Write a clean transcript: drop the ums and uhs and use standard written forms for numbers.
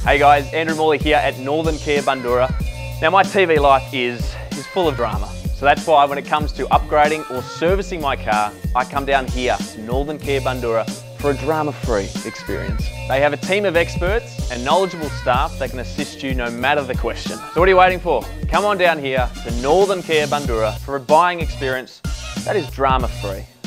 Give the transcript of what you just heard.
Hey guys, Andrew Morley here at Northern Care Bundoora. Now my TV life is full of drama. So that's why when it comes to upgrading or servicing my car, I come down here to Northern Care Bundoora for a drama-free experience. They have a team of experts and knowledgeable staff that can assist you no matter the question. So what are you waiting for? Come on down here to Northern Care Bundoora for a buying experience that is drama-free.